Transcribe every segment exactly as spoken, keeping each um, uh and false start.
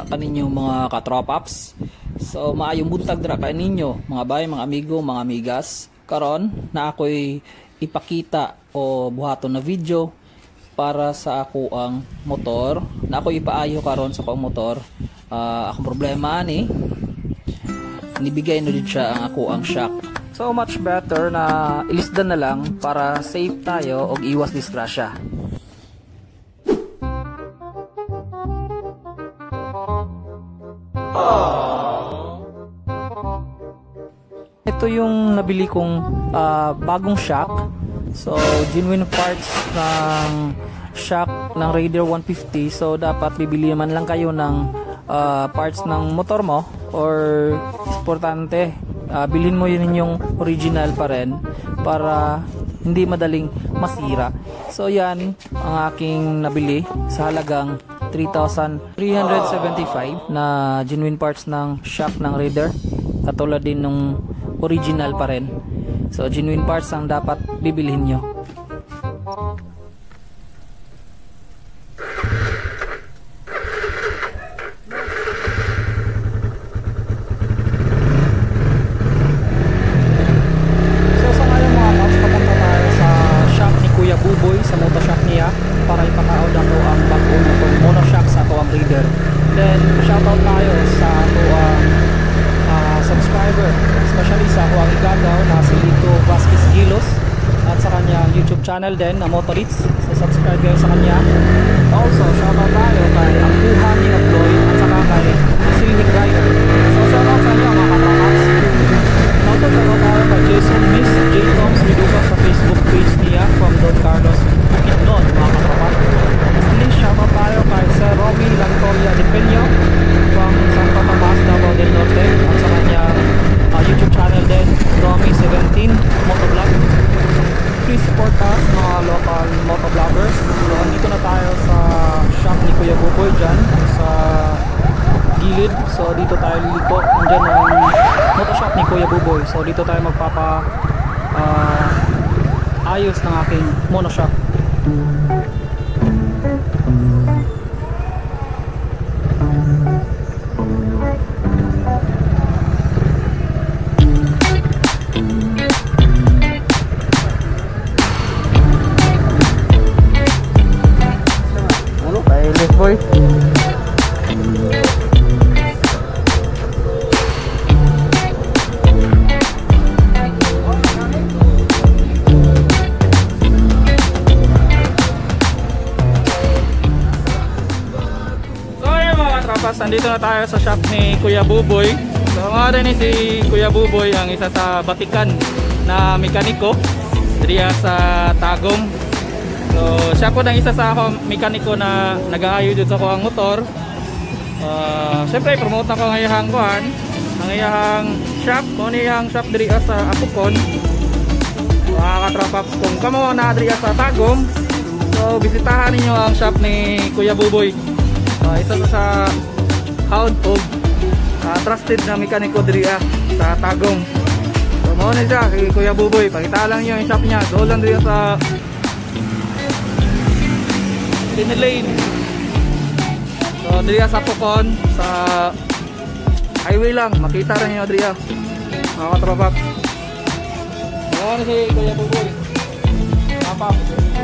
dra kaninyo mga katropaps. So maayong buntag dra kaninyo mga bay, mga amigo, mga amigas. Karon na ako'y ipakita o buhaton na video para sa ako ang motor. Na ako'y ipaayo karon sa akong motor. Uh, akong problema ani nibigay na din siya ang ako ang shock. So much better na ilisdan na lang para safe tayo og iwas disgrasya. Ito yung nabili kong uh, bagong shock. So genuine parts ng shock ng Raider one fifty. So dapat bibili man lang kayo ng uh, parts ng motor mo, or importante uh, bilhin mo yun yung original pa rin para hindi madaling masira. So yan ang aking nabili sa halagang three thousand three hundred seventy-five na genuine parts ng shock ng Raider, katulad din ng original pa rin. So genuine parts ang dapat bibilhin nyo. Sa moto-shock niya para ipakaod ako ang bago na itong mono-shock sa ako ang Raider. Then shoutout tayo sa ako ang uh, subscriber, especially sa ako ang igagaw na si Lito Vasquez Gilos at sa kanyang YouTube channel din na Motorits. So subscribe kayo sa kanya. Also shoutout tayo kay ang Buhan ni Floyd at saka kay Silvic Rider. So shoutout sa inyo mga katrakas. Shoutout tayo tayo kay Jason Miss J. Toms Miduga sa Facebook page niya from Don Carlos Bukidnon, mga katrapas. Lastly, shoutout tayo kay Sir Robbie Lantoria de Peño from Santo Tomas, Davao del Norte, at sa kanyang uh, YouTube channel din, Romy seventeen Motovlog. Please support us mga local motovloggers. So andito na tayo sa shop ni Kuya Buboy dyan sa gilid. So dito tayo lilito, andyan ang motoshop ni Kuya Buboy. So dito tayo magpapa uh, ayos ng aking monoshop. Ano kay left boy? Nandito na tayo sa shop ni Kuya Buboy. So nga rin si Kuya Buboy ang isa sa batikan na mekaniko diya sa Tagum. So siya po ang isa sa mekaniko na nag-aayo dito sa kuang motor. Uh, Siyempre promote na ko ng iyahang kuhan, ang iyahang shop, kung iyahang shop diya sa Apukon. Mga katrapaps, kung kamo na diya sa Tagum, so bisitahan ninyo ang shop ni Kuya Buboy. Uh, isa sa hound of uh, trusted na mekaniko diriya sa Tagum. So mo na siya kay Kuya Buboy, pakita lang niyo yung shop niya. Doon lang diriya sa Tinilane. So diriya sa Pocon, sa highway lang, makita rin niyo diriya mga katropak. So mo na si Kuya Buboy. Kapap.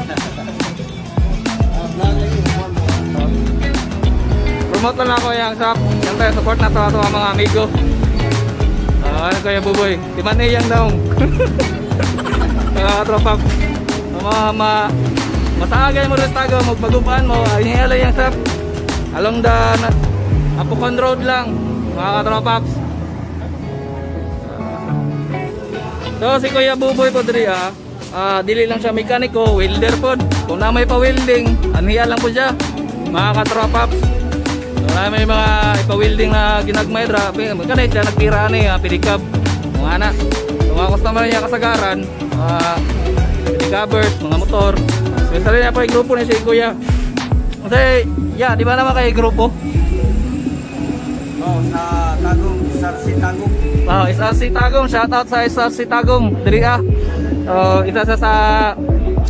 Promote lang ako yung shop. Siyempre, support na to ato ang mga amigo. Uh, ano Kuya Buboy? Di man niyang daong. Mga katropak. Mga ma... Masaagay mo rin tago. Magpagubaan mo. Inihala yung shop. Along the Apukon Road lang. Mga katropaps. So, si Kuya Buboy po diri ah. Uh, dili lang siya mekaniko. Welder po. Kung na may pa-welding, aniya lang po siya. Mga katropaps. So, may mga ipa-welding na ginagmay dra. Kanay siya nagtira ni uh, pedicab. Mga anak. So, mga customer niya kasagaran, uh, pedicabers, mga motor. So, isa rin niya po yung grupo niya si Kuya. Kasi, yeah, di ba naman kayo grupo? Oh, sa Tagum, S R C Tagum. Oh, S R C Tagum. Shoutout sa S R C Tagum. Diri ah. So, isa sa sa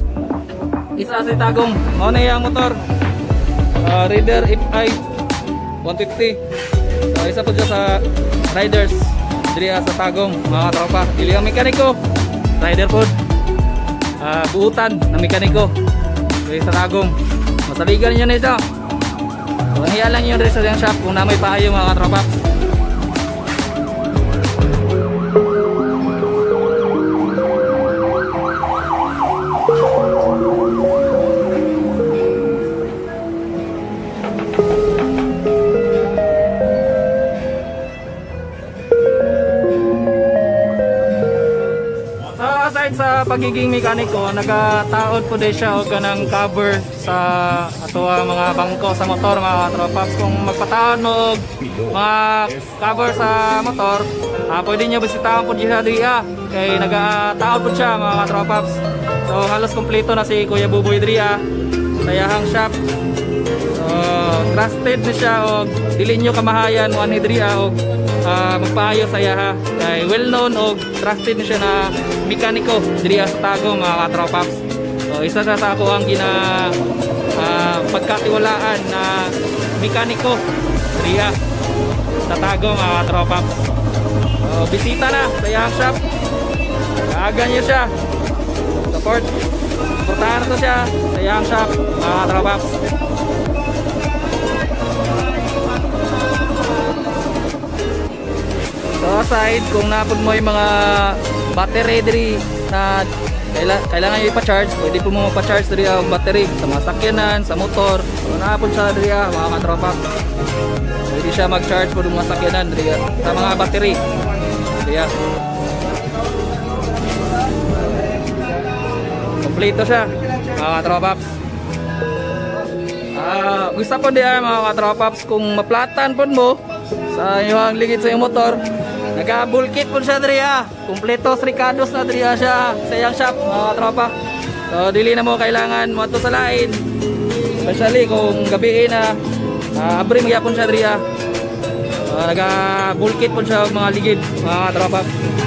S R C Tagum. Ano na yung motor? Uh, Raider F I one fifty. So isa po siya sa riders diri sa Tagum mga katropa. Dili ang mekaniko, rider po. Uh, buutan na mekaniko diri sa Tagum. Masaligan niyo nito. So hiya lang yun rin sa shop kung na may paayo mga katropa. Sa pagiging mekaniko, nagataod po din siya o ganang cover sa ato mga bangko sa motor mga katropaps. Kung magpataon mo og mga cover sa motor, ah, pwede nyo bisitahan po siya diya kay nagataod po siya mga katropaps. So halos kompleto na si Kuya Buboy diya sa yahang shop. So trusted na siya o dili nyo kamahayan mo ani diya o uh, magpaayo sa yaha kay well known o trusted na siya na mekaniko diriya sa Tagum mga katropaps. So isa sa sa ako ang gina uh, pagkatiwalaan na mekaniko diriya sa Tagum mga katropaps. So bisita na sa iyang shop, kaagan niyo siya, support supportahan to siya sa iyang shop mga katropaps. So aside kung napod mo yung mga battery diri na kaila, kailangan nyo ipa-charge, pwede po mo pa-charge diri ang battery sa mga sakyanan, sa motor. So napod siya diri mga katropa. Pwede siya mag-charge po ng mga sakyanan diri sa mga battery. Diri. Kompleto siya mga katropaps. Ah, gusto po diya mga katropaps kung maplatan po mo sa iyong ligid sa iyong motor. Naka-bulkit po siya diriya. Kompleto ricados na diriya siya sa iyang shop mga tropa. So dili na mo kailangan mo ato sa lain. Especially kung gabi na uh, abri magyapon siya diriya. Uh, Naka-bulkit po siya mga ligid mga tropa.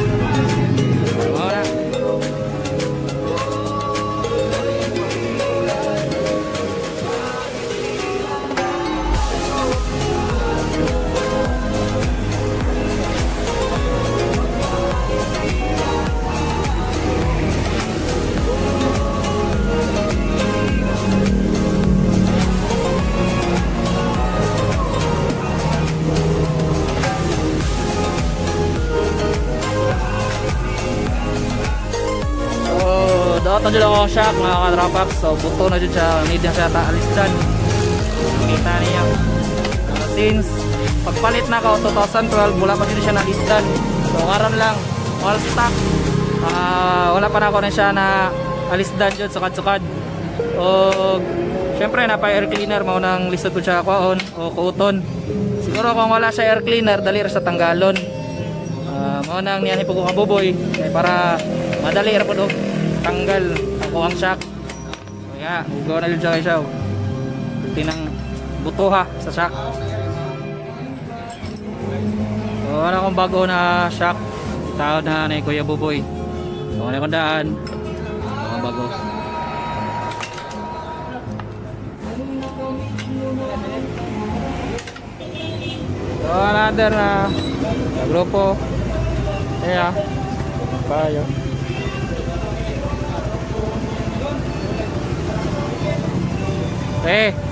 Dapat na dyan ako shock mga katropaps. So buto na dyan siya, need na siya taalisdan. Kita niya uh, since pagpalit na ako twenty twelve, wala pa din siya naalisdan. So karon lang all stock, uh, wala pa na ako na siya na alisdan dyan sukad-sukad. O syempre na pa air cleaner mo nang lisod ko siya kwaon o kuuton. Siguro kung wala siya air cleaner, dali sa tanggalon. Uh, mo nang niyan po kong buboy para madali ra po do tanggal ako ang shock. Kaya go na yun siya kay siya. Tinang buto ha sa shock. So ano akong bago na shock, tawad na ni Kuya Buboy. So ano akong daan, akong bago. So another na uh, grupo. Kaya payo. Eh.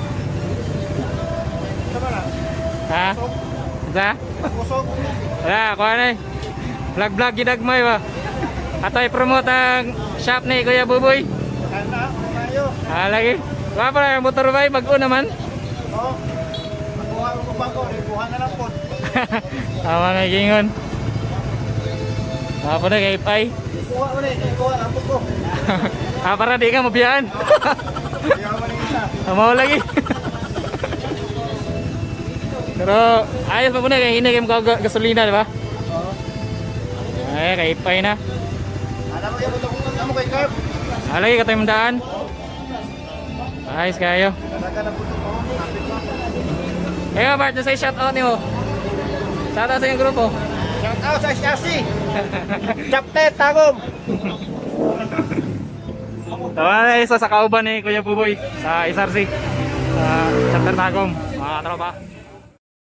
Ha? Sa? Wala, kuha na eh. Vlog-vlog ginagmay ba? Ato i-promote ang shop ni Kuya Buboy. Ah, lagi. Kuha pa na yung motor ba? Bago naman. Oo. Kuha ko bago. Kuha na lang po. Tama na gingon. Kuha pa na kay Ipay. Kuha mo na eh. Kuha na po. Ah, para di ka mabiyaan. Mau lagi. Pero ayos pa po na kaya hindi kayo magkakaw gasolina, di ba? Oo. Ay, kaya ipay na. Alam mo yung buto kung ano kay Carb? Alay, katay mandaan. Ayos kayo. Kaya Bart, na sa shout out niyo. Shout out sa yung grupo. Shout out sa S R C. Captain Tagum. Tawa na isa sa kauban ni Kuya Buboy sa S R C. Sa Chapter Tagum, mga katropa.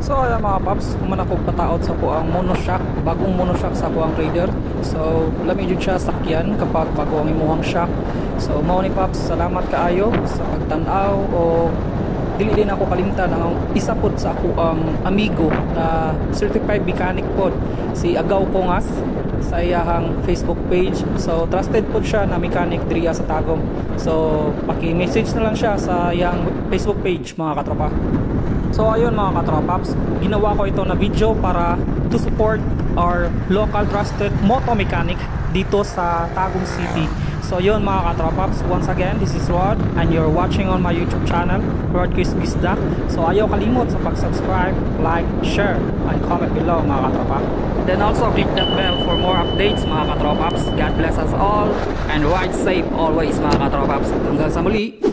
So ayan mga paps, human ako pataot sa po ang monoshock, bagong monoshock sa po ang Raider. So lami jud siya sakyan kapag bago ang imuhang shock. So mao ni paps, salamat kaayo sa pagtan-aw o dili din ako kalimtan ang isa pod sa ako ang amigo na certified mechanic pod, si Agaw Kongas, sa iyahang Facebook page. So trusted pod siya na mechanic diriya sa Tagum. So paki-message na lang siya sa iyang Facebook page mga katropa. So ayun mga katropaps, ginawa ko ito na video para to support our local trusted moto mechanic dito sa Tagum City. So yun mga katropaps, once again, this is Rod and you're watching on my YouTube channel, Rod Chris Bisda. So ayaw kalimot sa pag-subscribe, like, share, and comment below mga katropa. Then also click that bell for more updates mga katropaps. God bless us all and ride safe always mga katropaps. Hanggang sa muli.